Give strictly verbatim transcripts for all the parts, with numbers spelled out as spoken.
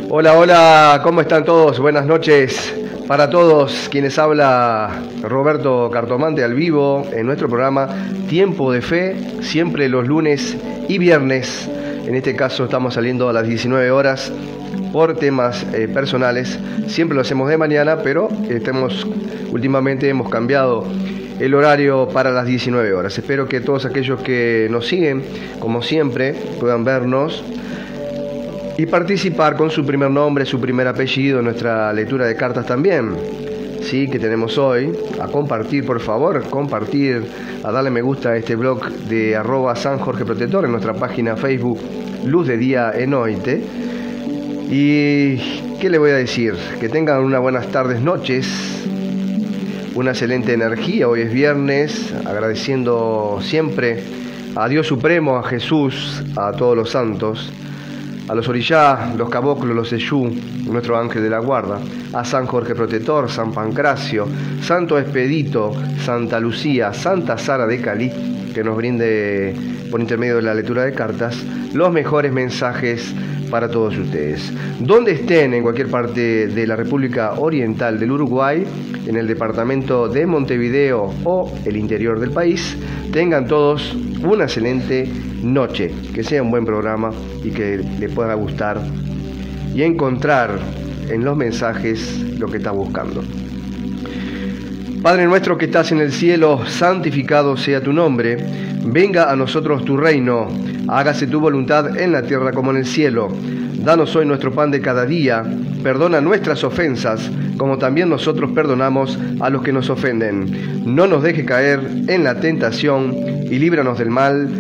Hola, hola, ¿cómo están todos? Buenas noches para todos. Quienes habla Roberto Cartomante al vivo en nuestro programa Tiempo de Fe, siempre los lunes y viernes. En este caso estamos saliendo a las diecinueve horas por temas eh, personales. Siempre lo hacemos de mañana, pero estemos, últimamente hemos cambiado el horario para las diecinueve horas. Espero que todos aquellos que nos siguen, como siempre, puedan vernos y participar con su primer nombre, su primer apellido en nuestra lectura de cartas también, sí, que tenemos hoy. A compartir, por favor, compartir, a darle me gusta a este blog de arroba San Jorge Protector en nuestra página Facebook Luz de Día en Oite. Y ¿qué le voy a decir? Que tengan unas buenas tardes, noches, una excelente energía. Hoy es viernes, agradeciendo siempre a Dios Supremo, a Jesús, a todos los santos, a los orillá, los caboclos, los eyú, nuestro ángel de la guarda, a San Jorge Protector, San Pancracio, Santo Expedito, Santa Lucía, Santa Sara de Cali, que nos brinde por intermedio de la lectura de cartas los mejores mensajes para todos ustedes. Donde estén, en cualquier parte de la República Oriental del Uruguay, en el departamento de Montevideo o el interior del país, tengan todos una excelente noche, que sea un buen programa y que le pueda gustar y encontrar en los mensajes lo que está buscando. Padre nuestro que estás en el cielo, santificado sea tu nombre. Venga a nosotros tu reino. Hágase tu voluntad en la tierra como en el cielo. Danos hoy nuestro pan de cada día. Perdona nuestras ofensas, como también nosotros perdonamos a los que nos ofenden. No nos dejes caer en la tentación y líbranos del mal.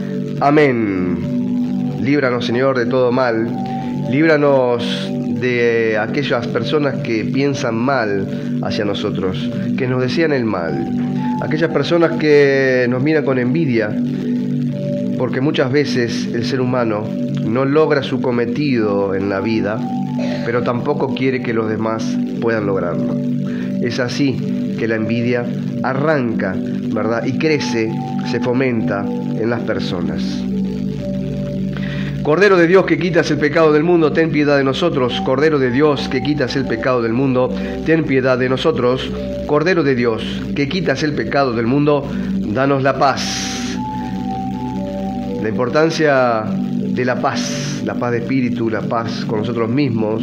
Amén. Líbranos, Señor, de todo mal. Líbranos de aquellas personas que piensan mal hacia nosotros, que nos desean el mal. Aquellas personas que nos miran con envidia, porque muchas veces el ser humano no logra su cometido en la vida, pero tampoco quiere que los demás puedan lograrlo. Es así que la envidia arranca, ¿verdad? Y crece, se fomenta en las personas. Cordero de Dios que quitas el pecado del mundo, ten piedad de nosotros. Cordero de Dios que quitas el pecado del mundo, ten piedad de nosotros. Cordero de Dios que quitas el pecado del mundo, danos la paz. La importancia de la paz, la paz de espíritu, la paz con nosotros mismos,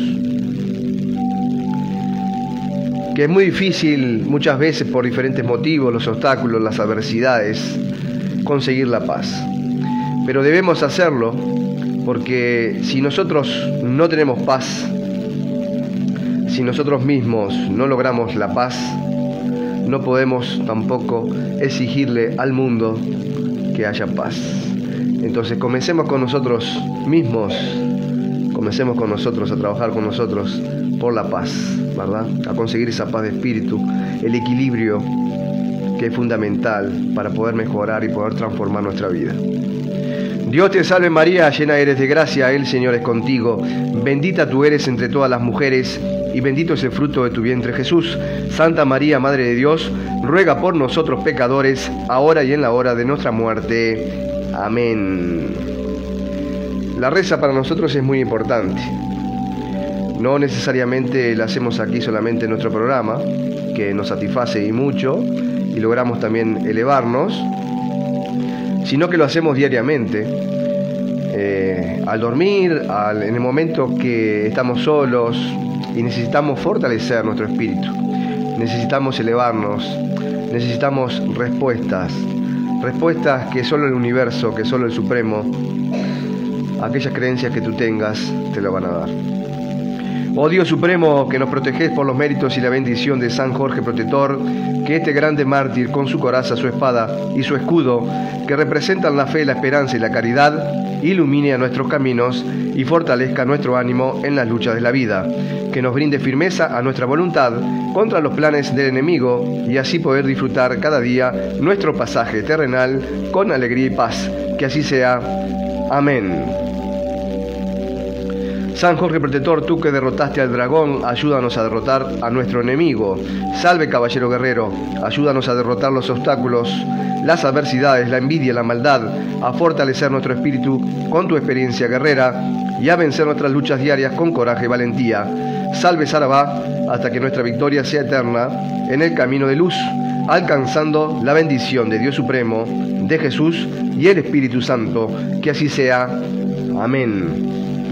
que es muy difícil muchas veces por diferentes motivos, los obstáculos, las adversidades, conseguir la paz. Pero debemos hacerlo, porque si nosotros no tenemos paz, si nosotros mismos no logramos la paz, no podemos tampoco exigirle al mundo que haya paz. Entonces comencemos con nosotros mismos, comencemos con nosotros a trabajar con nosotros por la paz, ¿verdad? A conseguir esa paz de espíritu, el equilibrio que es fundamental para poder mejorar y poder transformar nuestra vida. Dios te salve María, llena eres de gracia, el Señor es contigo. Bendita tú eres entre todas las mujeres, y bendito es el fruto de tu vientre Jesús. Santa María, Madre de Dios, ruega por nosotros pecadores, ahora y en la hora de nuestra muerte. Amén. La reza para nosotros es muy importante. No necesariamente la hacemos aquí solamente en nuestro programa, que nos satisface y mucho, y logramos también elevarnos, sino que lo hacemos diariamente, eh, al dormir, al, en el momento que estamos solos y necesitamos fortalecer nuestro espíritu, necesitamos elevarnos, necesitamos respuestas, respuestas que solo el universo, que solo el Supremo, aquellas creencias que tú tengas, te lo van a dar. Oh Dios Supremo, que nos protegés por los méritos y la bendición de San Jorge Protector, que este grande mártir con su coraza, su espada y su escudo, que representan la fe, la esperanza y la caridad, ilumine a nuestros caminos y fortalezca nuestro ánimo en las luchas de la vida, que nos brinde firmeza a nuestra voluntad contra los planes del enemigo y así poder disfrutar cada día nuestro pasaje terrenal con alegría y paz. Que así sea. Amén. San Jorge Protector, tú que derrotaste al dragón, ayúdanos a derrotar a nuestro enemigo. Salve, caballero guerrero, ayúdanos a derrotar los obstáculos, las adversidades, la envidia, la maldad, a fortalecer nuestro espíritu con tu experiencia guerrera y a vencer nuestras luchas diarias con coraje y valentía. Salve, Sarabá, hasta que nuestra victoria sea eterna en el camino de luz, alcanzando la bendición de Dios Supremo, de Jesús y el Espíritu Santo. Que así sea. Amén.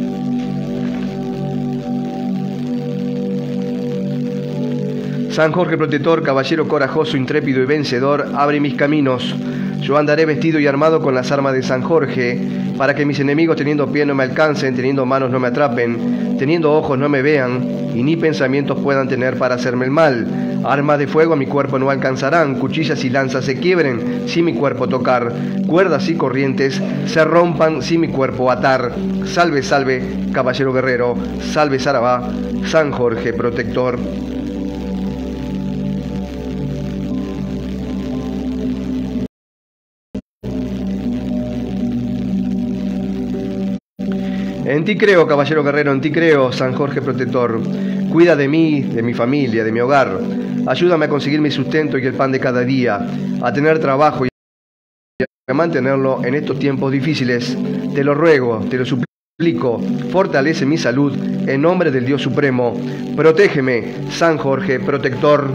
San Jorge Protector, caballero corajoso, intrépido y vencedor, abre mis caminos. Yo andaré vestido y armado con las armas de San Jorge, para que mis enemigos teniendo pie no me alcancen, teniendo manos no me atrapen, teniendo ojos no me vean, y ni pensamientos puedan tener para hacerme el mal. Armas de fuego a mi cuerpo no alcanzarán, cuchillas y lanzas se quiebren si mi cuerpo tocar, cuerdas y corrientes se rompan si mi cuerpo atar. Salve, salve, caballero guerrero, salve, Sarabá, San Jorge Protector. En ti creo, caballero guerrero, en ti creo, San Jorge Protector. Cuida de mí, de mi familia, de mi hogar. Ayúdame a conseguir mi sustento y el pan de cada día, a tener trabajo y a mantenerlo en estos tiempos difíciles. Te lo ruego, te lo suplico. Fortalece mi salud en nombre del Dios Supremo. Protégeme, San Jorge Protector.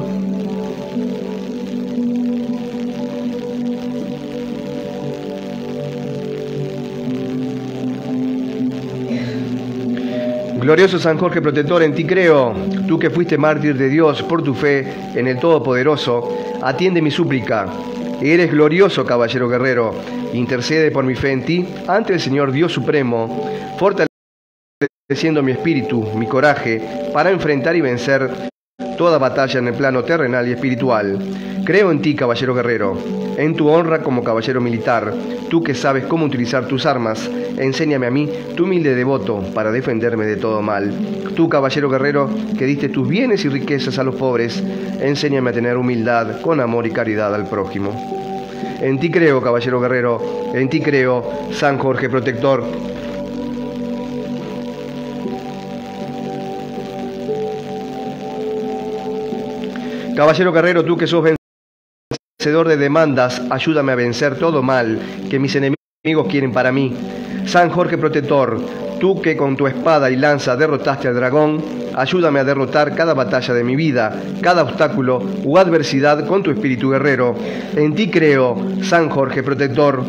Glorioso San Jorge Protector, en ti creo, tú que fuiste mártir de Dios por tu fe en el Todopoderoso, atiende mi súplica. Eres glorioso, caballero guerrero, intercede por mi fe en ti ante el Señor Dios Supremo, fortaleciendo mi espíritu, mi coraje, para enfrentar y vencer toda batalla en el plano terrenal y espiritual. Creo en ti, caballero guerrero, en tu honra como caballero militar, tú que sabes cómo utilizar tus armas, enséñame a mí, tu humilde devoto, para defenderme de todo mal. Tú, caballero guerrero, que diste tus bienes y riquezas a los pobres, enséñame a tener humildad, con amor y caridad al prójimo. En ti creo, caballero guerrero, en ti creo, San Jorge Protector. Caballero guerrero, tú que sos vencedor de demandas, ayúdame a vencer todo mal que mis enemigos quieren para mí. San Jorge Protector, tú que con tu espada y lanza derrotaste al dragón, ayúdame a derrotar cada batalla de mi vida, cada obstáculo u adversidad con tu espíritu guerrero. En ti creo, San Jorge Protector.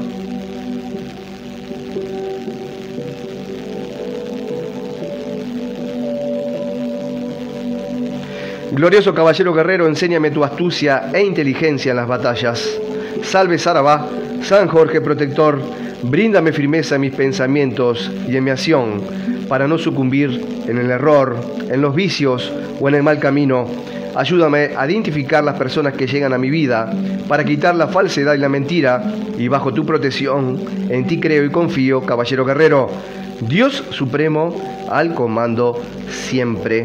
Glorioso caballero guerrero, enséñame tu astucia e inteligencia en las batallas. Salve, Sarabá, San Jorge Protector, bríndame firmeza en mis pensamientos y en mi acción, para no sucumbir en el error, en los vicios o en el mal camino. Ayúdame a identificar las personas que llegan a mi vida, para quitar la falsedad y la mentira, y bajo tu protección, en ti creo y confío, caballero guerrero. Dios Supremo, al comando siempre.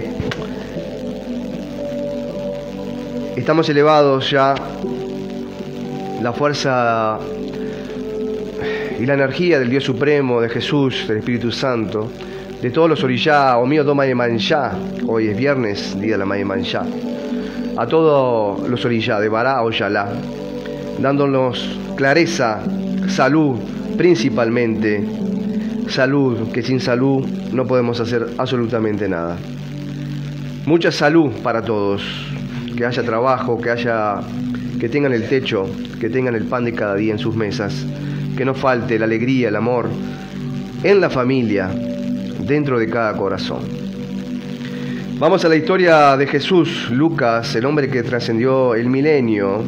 Estamos elevados ya, la fuerza y la energía del Dios Supremo, de Jesús, del Espíritu Santo, de todos los orillá, o mío do Mayemanjá, hoy es viernes, día de la Mayemanjá, a todos los orillá de Bará o Yalá, dándonos clareza, salud, principalmente, salud, que sin salud no podemos hacer absolutamente nada. Mucha salud para todos. Que haya trabajo, que haya, que tengan el techo, que tengan el pan de cada día en sus mesas, que no falte la alegría, el amor en la familia, dentro de cada corazón. Vamos a la historia de Jesús, Lucas, el hombre que trascendió el milenio.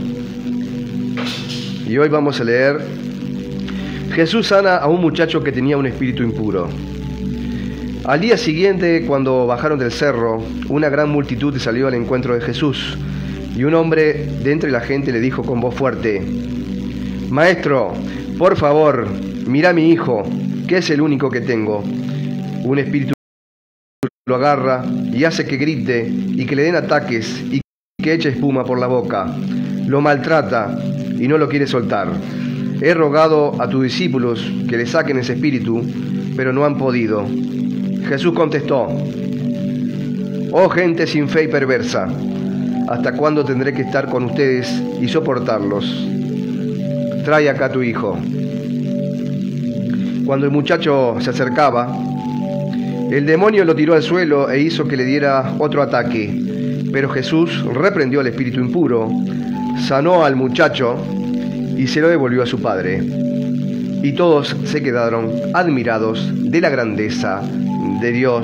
Y hoy vamos a leer: Jesús sana a un muchacho que tenía un espíritu impuro. Al día siguiente, cuando bajaron del cerro, una gran multitud salió al encuentro de Jesús, y un hombre de entre la gente le dijo con voz fuerte: Maestro, por favor, mira a mi hijo, que es el único que tengo. Un espíritu lo agarra y hace que grite y que le den ataques y que eche espuma por la boca. Lo maltrata y no lo quiere soltar. He rogado a tus discípulos que le saquen ese espíritu, pero no han podido. Jesús contestó: «Oh gente sin fe y perversa, ¿hasta cuándo tendré que estar con ustedes y soportarlos? Trae acá a tu hijo». Cuando el muchacho se acercaba, el demonio lo tiró al suelo e hizo que le diera otro ataque. Pero Jesús reprendió al espíritu impuro, sanó al muchacho y se lo devolvió a su padre. Y todos se quedaron admirados de la grandeza de Dios.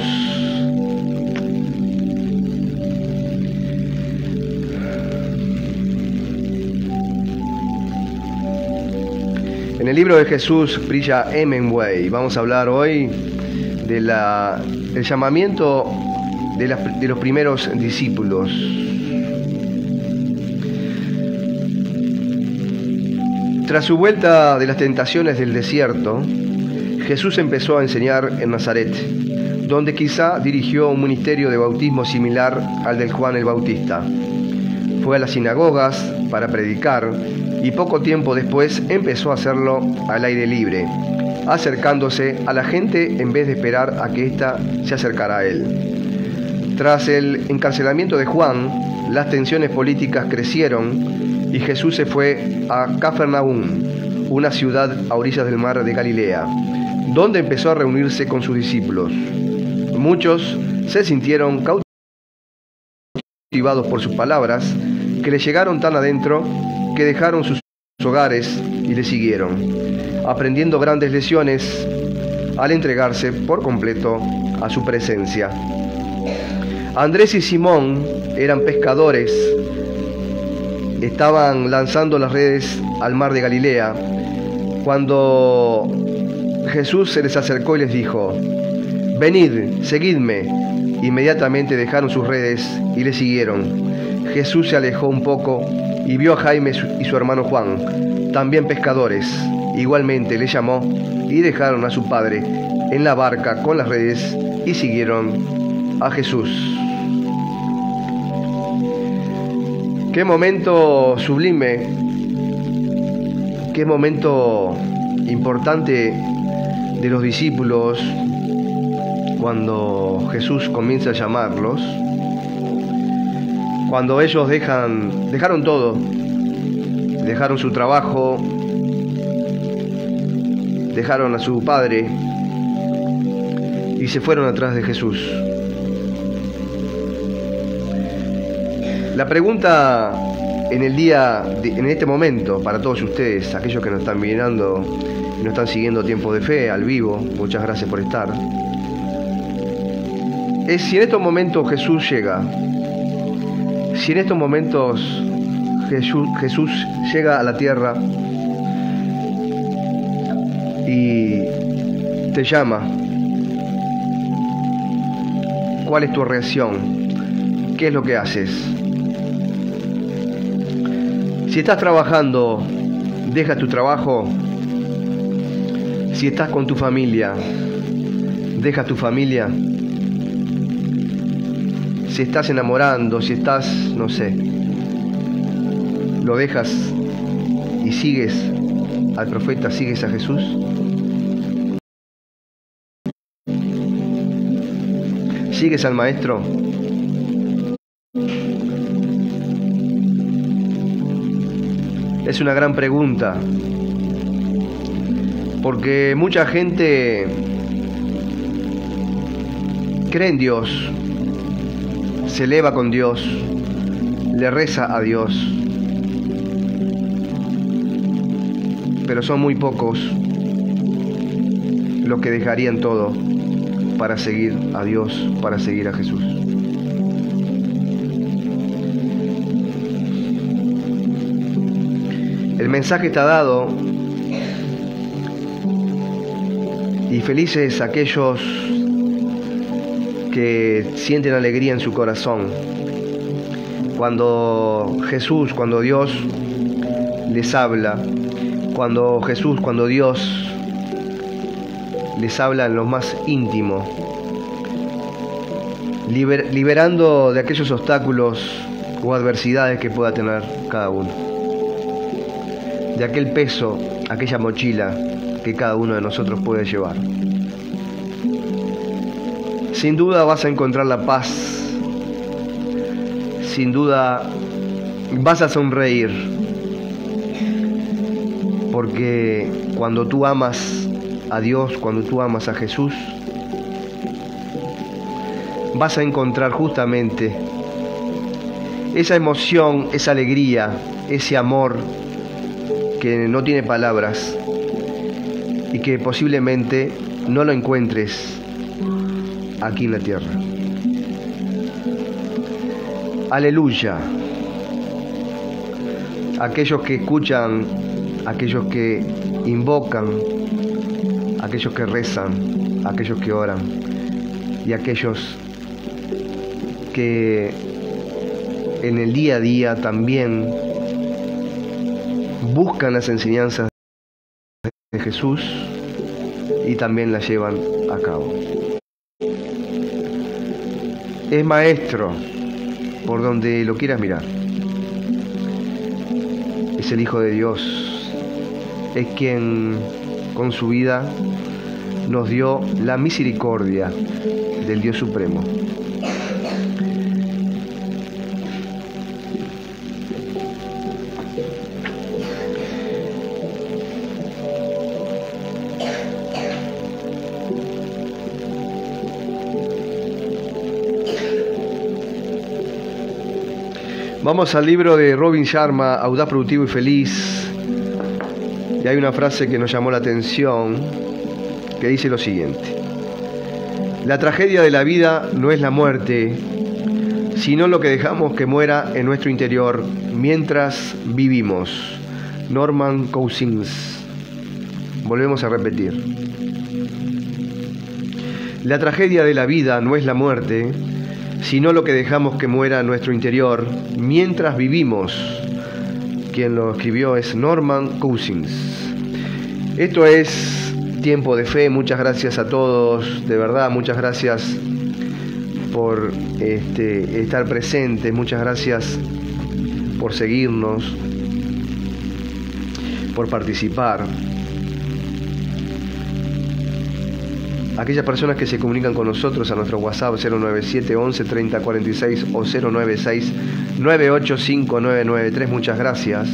En el libro de Jesús brilla Hemingway. Vamos a hablar hoy de la, el llamamiento de, la, de los primeros discípulos. Tras su vuelta de las tentaciones del desierto, Jesús empezó a enseñar en Nazaret, donde quizá dirigió un ministerio de bautismo similar al del Juan el Bautista. Fue a las sinagogas para predicar y poco tiempo después empezó a hacerlo al aire libre, acercándose a la gente en vez de esperar a que ésta se acercara a él. Tras el encarcelamiento de Juan, las tensiones políticas crecieron y Jesús se fue a Cafarnaúm, una ciudad a orillas del mar de Galilea, donde empezó a reunirse con sus discípulos. Muchos se sintieron cautivados por sus palabras, que le llegaron tan adentro que dejaron sus hogares y le siguieron, aprendiendo grandes lecciones al entregarse por completo a su presencia. Andrés y Simón eran pescadores, estaban lanzando las redes al mar de Galilea, cuando Jesús se les acercó y les dijo: «Venid, seguidme». Inmediatamente dejaron sus redes y le siguieron. Jesús se alejó un poco y vio a Jaime y su hermano Juan, también pescadores. Igualmente le llamó y dejaron a su padre en la barca con las redes y siguieron a Jesús. Qué momento sublime, qué momento importante de los discípulos cuando Jesús comienza a llamarlos, cuando ellos dejan, dejaron todo, dejaron su trabajo, dejaron a su padre y se fueron atrás de Jesús. La pregunta en el día, de, en este momento, para todos ustedes, aquellos que nos están mirando y nos están siguiendo Tiempo de Fe al vivo, muchas gracias por estar, es si en estos momentos Jesús llega, si en estos momentos Jesús, Jesús llega a la tierra y te llama, ¿cuál es tu reacción? ¿Qué es lo que haces? Si estás trabajando, deja tu trabajo. Si estás con tu familia, deja tu familia. Si estás enamorando, si estás, no sé, lo dejas y sigues al profeta, sigues a Jesús. ¿Sigues al Maestro? Es una gran pregunta, porque mucha gente cree en Dios, se eleva con Dios, le reza a Dios, pero son muy pocos los que dejarían todo para seguir a Dios, para seguir a Jesús. El mensaje está dado y felices aquellos que sienten alegría en su corazón cuando Jesús, cuando Dios les habla, cuando Jesús, cuando Dios les habla en lo más íntimo, liber, liberando de aquellos obstáculos o adversidades que pueda tener cada uno, de aquel peso, aquella mochila que cada uno de nosotros puede llevar. sin duda vas a encontrar la paz, sin duda vas a sonreír, porque cuando tú amas a Dios, cuando tú amas a Jesús, vas a encontrar justamente esa emoción, esa alegría, ese amor que no tiene palabras y que posiblemente no lo encuentres aquí en la tierra. Aleluya. Aquellos que escuchan, aquellos que invocan, aquellos que rezan, aquellos que oran y aquellos que en el día a día también buscan las enseñanzas de Jesús y también las llevan a cabo. Es maestro por donde lo quieras mirar. Es el Hijo de Dios. Es quien con su vida nos dio la misericordia del Dios Supremo. Vamos al libro de Robin Sharma, Audaz, Productivo y Feliz. Y hay una frase que nos llamó la atención, que dice lo siguiente: la tragedia de la vida no es la muerte, sino lo que dejamos que muera en nuestro interior mientras vivimos. Norman Cousins. Volvemos a repetir. La tragedia de la vida no es la muerte, sino lo que dejamos que muera en nuestro interior mientras vivimos. Quien lo escribió es Norman Cousins. Esto es Tiempo de Fe. Muchas gracias a todos, de verdad, muchas gracias por este, estar presentes, muchas gracias por seguirnos, por participar. Aquellas personas que se comunican con nosotros a nuestro WhatsApp cero nueve siete once treinta cuarenta y seis o cero nueve seis nueve ocho cinco nueve nueve tres, muchas gracias.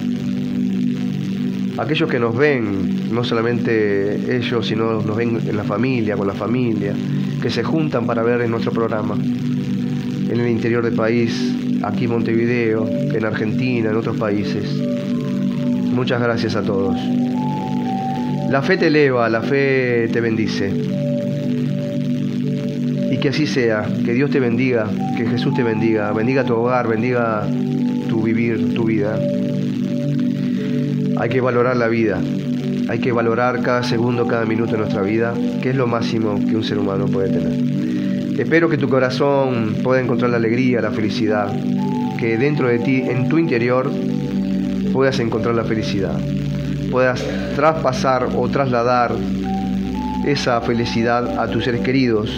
Aquellos que nos ven, no solamente ellos, sino nos ven en la familia, con la familia, que se juntan para ver en nuestro programa, en el interior del país, aquí en Montevideo, en Argentina, en otros países. Muchas gracias a todos. La fe te eleva, la fe te bendice. Y que así sea, que Dios te bendiga, que Jesús te bendiga, bendiga tu hogar, bendiga tu vivir, tu vida. Hay que valorar la vida, hay que valorar cada segundo, cada minuto de nuestra vida, que es lo máximo que un ser humano puede tener. Espero que tu corazón pueda encontrar la alegría, la felicidad, que dentro de ti, en tu interior, puedas encontrar la felicidad, puedas traspasar o trasladar esa felicidad a tus seres queridos.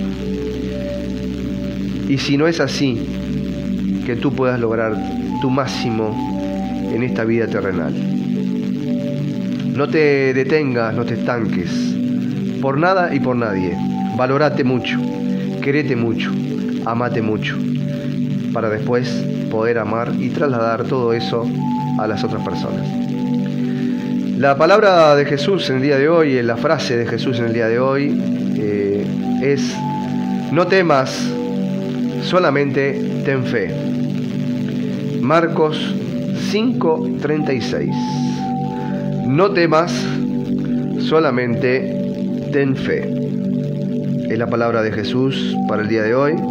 Y si no es así, que tú puedas lograr tu máximo en esta vida terrenal. No te detengas, no te estanques, por nada y por nadie. Valorate mucho, querete mucho, amate mucho, para después poder amar y trasladar todo eso a las otras personas. La palabra de Jesús en el día de hoy, la frase de Jesús en el día de hoy eh, es: no temas, solamente ten fe. Marcos cinco treinta y seis. No temas, solamente ten fe. Es la palabra de Jesús para el día de hoy.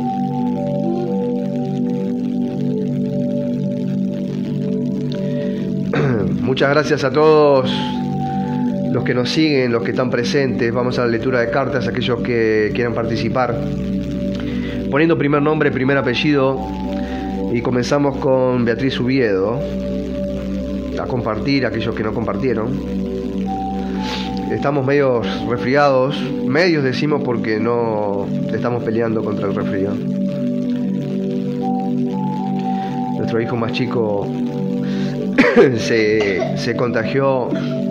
Muchas gracias a todos los que nos siguen, los que están presentes. Vamos a la lectura de cartas, aquellos que quieran participar, poniendo primer nombre, primer apellido. Y comenzamos con Beatriz Ubiedo. A compartir, aquellos que no compartieron. Estamos medios resfriados, medios decimos porque no estamos peleando contra el resfrío. Nuestro hijo más chico se, se contagió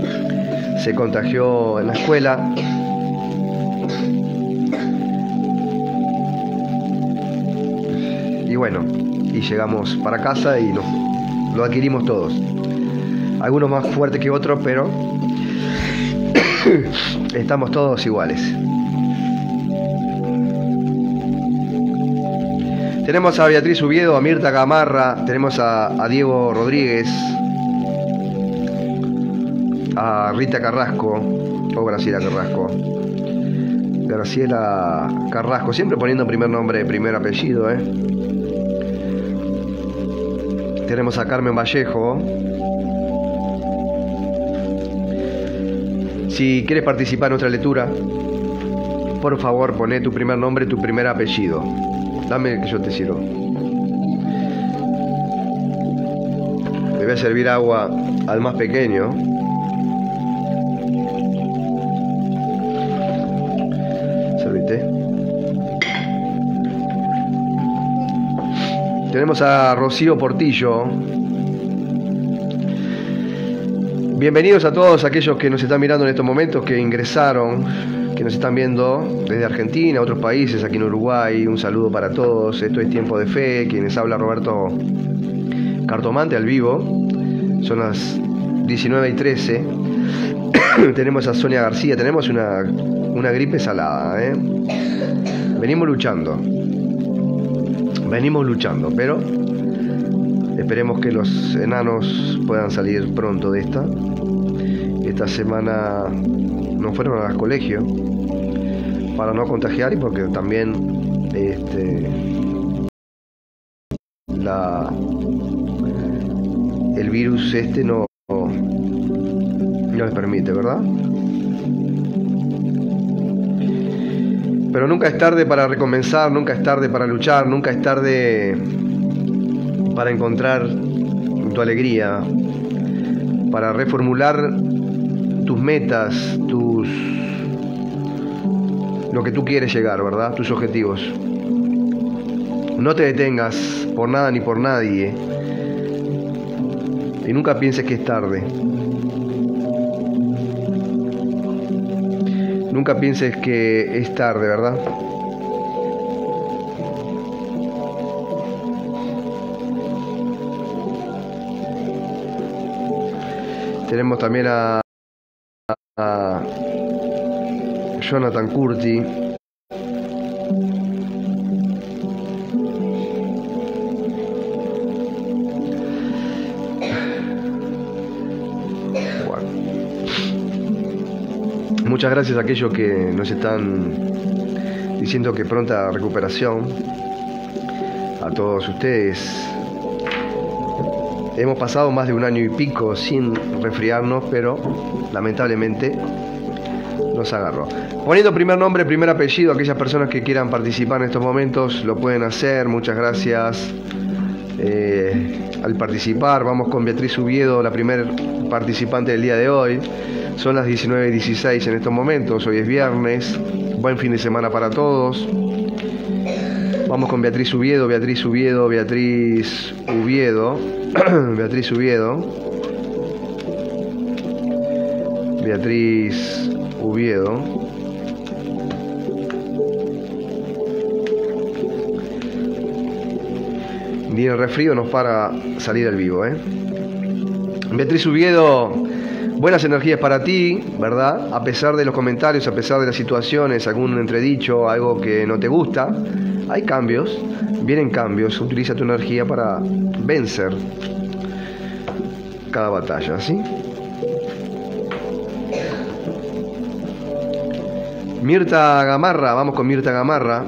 se contagió en la escuela bueno, y llegamos para casa y nos, lo adquirimos todos. Algunos más fuertes que otros, pero estamos todos iguales. Tenemos a Beatriz Ubiedo, a Mirta Gamarra, tenemos a, a Diego Rodríguez, a Rita Carrasco, o Graciela Carrasco. Graciela Carrasco, siempre poniendo primer nombre, primer apellido, ¿eh? Tenemos a Carmen Vallejo. Si quieres participar en nuestra lectura, por favor, poné tu primer nombre, tu primer apellido. Dame que yo te sirvo. Le voy a servir agua al más pequeño. Servite. Tenemos a Rocío Portillo. Bienvenidos a todos aquellos que nos están mirando en estos momentos, que ingresaron, que nos están viendo desde Argentina, otros países, aquí en Uruguay. Un saludo para todos. Esto es Tiempo de Fe. Quienes habla Roberto Cartomante al vivo. Son las diecinueve y trece. Tenemos a Sonia García. Tenemos una, una gripe salada, ¿eh? Venimos luchando. Venimos luchando, pero esperemos que los enanos puedan salir pronto de esta. Esta semana no fueron al colegio para no contagiar y porque también este, la, el virus este no, no les permite, ¿verdad? Pero nunca es tarde para recomenzar, nunca es tarde para luchar, nunca es tarde para encontrar tu alegría, para reformular tus metas, tus lo que tú quieres llegar, ¿verdad? Tus objetivos. No te detengas por nada ni por nadie. Y nunca pienses que es tarde. Nunca pienses que es tarde, ¿verdad? Tenemos también a, a Jonathan Curti. Bueno. Muchas gracias a aquellos que nos están diciendo que pronta recuperación. A todos ustedes. Hemos pasado más de un año y pico sin resfriarnos, pero lamentablemente nos agarró. Poniendo primer nombre, primer apellido, aquellas personas que quieran participar en estos momentos lo pueden hacer. Muchas gracias eh, al participar. Vamos con Beatriz Ubiedo, la primer participante del día de hoy. Son las diecinueve y dieciséis en estos momentos. Hoy es viernes. Buen fin de semana para todos. Vamos con Beatriz Ubiedo, Beatriz Ubiedo, Beatriz Ubiedo, Beatriz Ubiedo, Beatriz Ubiedo. Ni el resfrío nos para salir al vivo, ¿eh? Beatriz Ubiedo, buenas energías para ti, ¿verdad? A pesar de los comentarios, a pesar de las situaciones, algún entredicho, algo que no te gusta. Hay cambios, vienen cambios, utiliza tu energía para vencer cada batalla, ¿sí? Mirta Gamarra, vamos con Mirta Gamarra.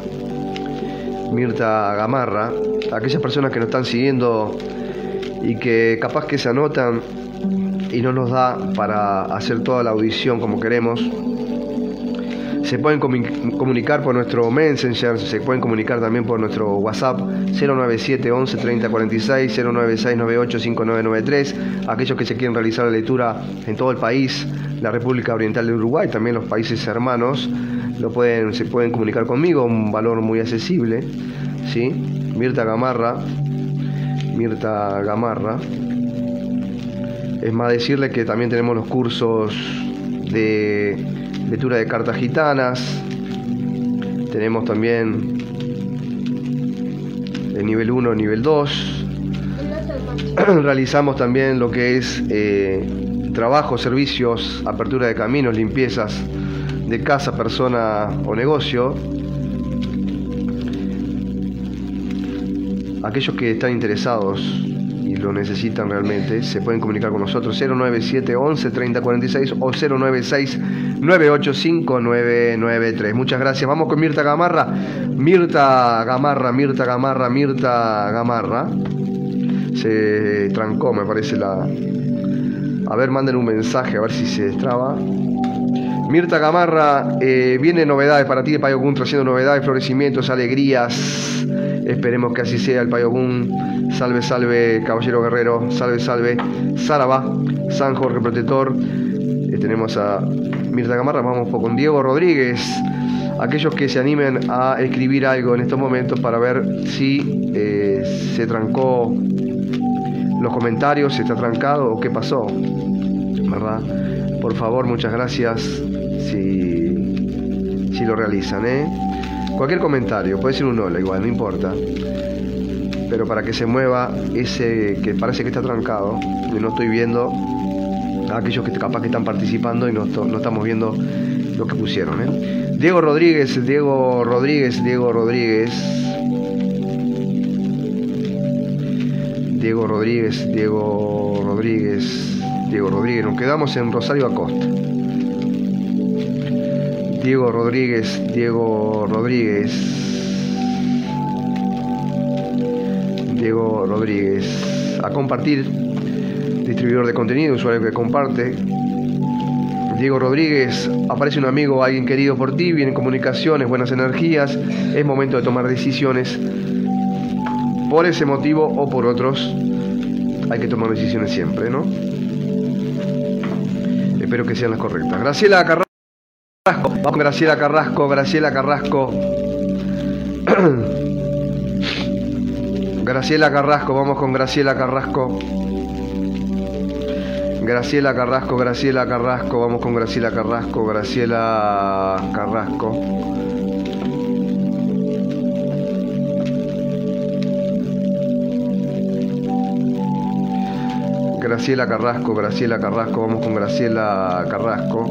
Mirta Gamarra, aquellas personas que nos están siguiendo y que capaz que se anotan y no nos da para hacer toda la audición como queremos. Se pueden comunicar por nuestro Messenger, se pueden comunicar también por nuestro WhatsApp cero nueve siete once treinta cuarenta y seis, cero nueve seis nueve ocho cinco nueve nueve tres. Aquellos que se quieren realizar la lectura en todo el país, la República Oriental de Uruguay, también los países hermanos, lo pueden, se pueden comunicar conmigo, un valor muy accesible, ¿sí? Mirta Gamarra, Mirta Gamarra. Es más decirle que también tenemos los cursos de lectura de cartas gitanas. Tenemos también el nivel uno, el nivel dos. Realizamos también lo que es eh, trabajo, servicios, apertura de caminos, limpiezas de casa, persona o negocio. Aquellos que están interesados y lo necesitan realmente se pueden comunicar con nosotros cero nueve siete once treinta cuarenta y seis o cero nueve seis nueve ocho cinco nueve nueve tres. Muchas gracias. Vamos con Mirta Gamarra. Mirta Gamarra, Mirta Gamarra, Mirta Gamarra. Se trancó, me parece la... A ver, manden un mensaje a ver si se destraba. Mirta Gamarra, eh, vienen novedades para ti de Payogun, trayendo novedades, florecimientos, alegrías. Esperemos que así sea el Payogun. Salve, salve, caballero guerrero. Salve, salve, Sarabá, San Jorge Protector. Eh, tenemos a Mirta Gamarra. Vamos con Diego Rodríguez. Aquellos que se animen a escribir algo en estos momentos para ver si eh, se trancó los comentarios, si está trancado o qué pasó, ¿verdad? Por favor, muchas gracias si, si lo realizan, ¿eh? Cualquier comentario, puede ser un hola igual, no importa. Pero para que se mueva ese que parece que está trancado, y no estoy viendo a aquellos que capaz que están participando y no, no estamos viendo lo que pusieron, ¿eh? Diego Rodríguez, Diego Rodríguez, Diego Rodríguez. Diego Rodríguez, Diego Rodríguez, Diego Rodríguez. Nos quedamos en Rosario Acosta. Diego Rodríguez, Diego Rodríguez. Diego Rodríguez. A compartir. Distribuidor de contenido, usuario que comparte. Diego Rodríguez, aparece un amigo, alguien querido por ti, vienen comunicaciones, buenas energías. Es momento de tomar decisiones. Por ese motivo o por otros, hay que tomar decisiones siempre, ¿no? Espero que sean las correctas. Graciela Carrasco. Vamos, Graciela Carrasco, Graciela Carrasco. Graciela Carrasco, vamos con Graciela Carrasco. Graciela Carrasco, Graciela Carrasco, vamos con Graciela Carrasco, Graciela Carrasco. Graciela Carrasco, Graciela Carrasco, vamos con Graciela Carrasco.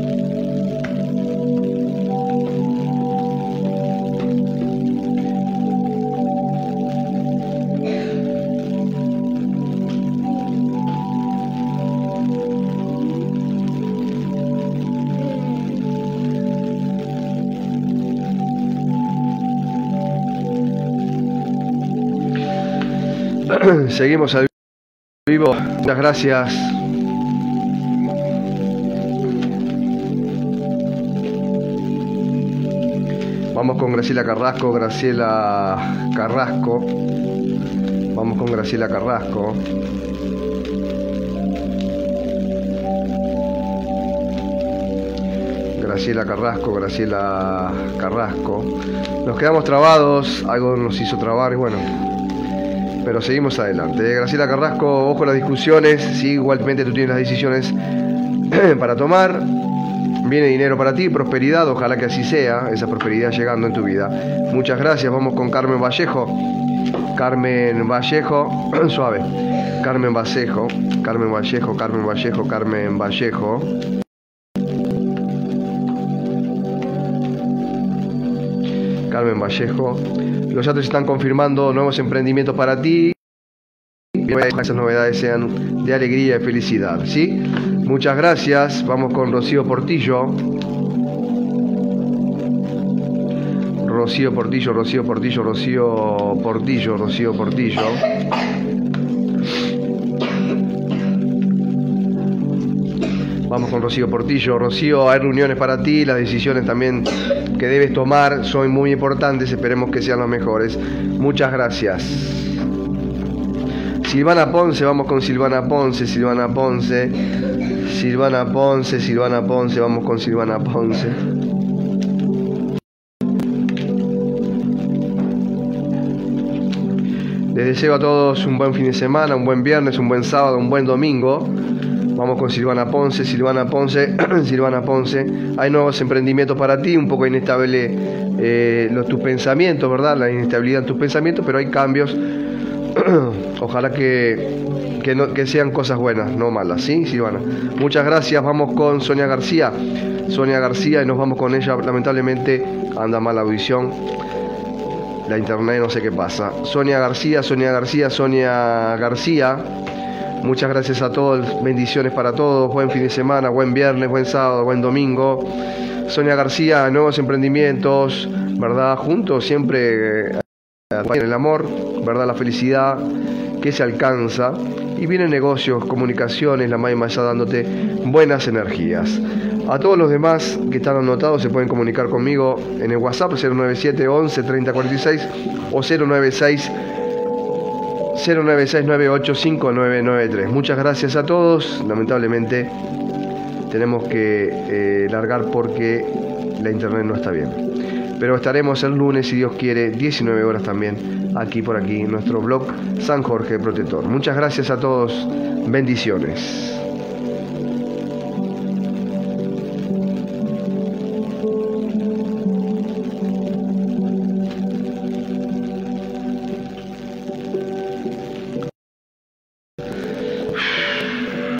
Seguimos al vivo. Muchas gracias. Vamos con Graciela Carrasco, Graciela Carrasco. Vamos con Graciela Carrasco. Graciela Carrasco, Graciela Carrasco. Nos quedamos trabados, algo nos hizo trabar y bueno, pero seguimos adelante. Graciela Carrasco, ojo a las discusiones, sí, igualmente tú tienes las decisiones para tomar. Viene dinero para ti, prosperidad, ojalá que así sea, esa prosperidad llegando en tu vida. Muchas gracias, vamos con Carmen Vallejo. Carmen Vallejo, suave. Carmen Vallejo, Carmen Vallejo, Carmen Vallejo, Carmen Vallejo. Carmen Vallejo. Los astros están confirmando nuevos emprendimientos para ti. Que esas novedades sean de alegría y felicidad, ¿sí? Muchas gracias. Vamos con Rocío Portillo. Rocío Portillo, Rocío Portillo, Rocío Portillo, Rocío Portillo. Vamos con Rocío Portillo. Rocío, hay reuniones para ti, las decisiones también que debes tomar son muy importantes, esperemos que sean las mejores. Muchas gracias. Silvana Ponce, vamos con Silvana Ponce, Silvana Ponce, Silvana Ponce, Silvana Ponce, vamos con Silvana Ponce. Les deseo a todos un buen fin de semana, un buen viernes, un buen sábado, un buen domingo. Vamos con Silvana Ponce, Silvana Ponce, Silvana Ponce. Hay nuevos emprendimientos para ti, un poco inestable eh, los, tus pensamientos, ¿verdad? La inestabilidad en tus pensamientos, pero hay cambios. Ojalá que, que, no, que sean cosas buenas, no malas, ¿sí, Silvana? Muchas gracias. Vamos con Sonia García. Sonia García, y nos vamos con ella. Lamentablemente anda mal la audición. La internet, no sé qué pasa. Sonia García, Sonia García, Sonia García. Muchas gracias a todos. Bendiciones para todos. Buen fin de semana, buen viernes, buen sábado, buen domingo. Sonia García, nuevos emprendimientos, ¿verdad? Juntos siempre en el amor, ¿verdad? La felicidad que se alcanza. Y vienen negocios, comunicaciones, la May Maya dándote buenas energías. A todos los demás que están anotados se pueden comunicar conmigo en el WhatsApp cero nueve siete once treinta cuarenta y seis o cero nueve seis nueve ocho cinco nueve nueve tres. Muchas gracias a todos. Lamentablemente tenemos que eh, largar porque la internet no está bien. Pero estaremos el lunes, si Dios quiere, diecinueve horas también, aquí por aquí, en nuestro blog San Jorge Protector. Muchas gracias a todos. Bendiciones.